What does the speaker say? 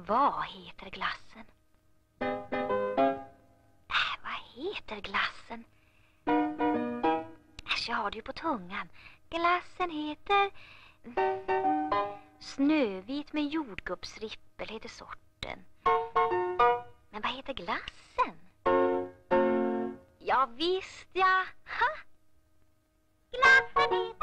Vad heter glassen? Vad heter glassen? Äsch, jag har det ju på tungan. Glassen heter... Snövit med jordgubbsrippel heter sorten. Men vad heter glassen? Ja visst, ja. Ha! Glassen heter...